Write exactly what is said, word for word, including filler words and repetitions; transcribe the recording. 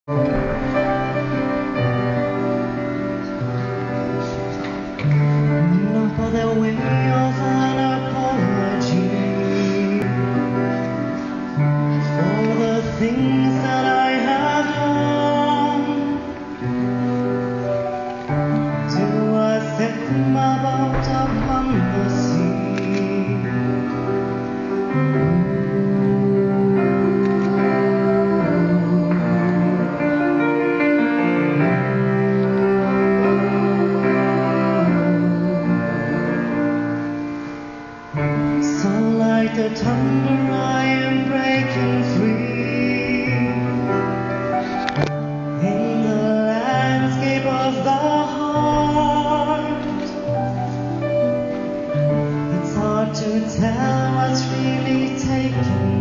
No other way of an apology for the things that I have done. Do I set my boat upon the sea? So like the thunder I am breaking free in the landscape of the heart. It's hard to tell what's really taking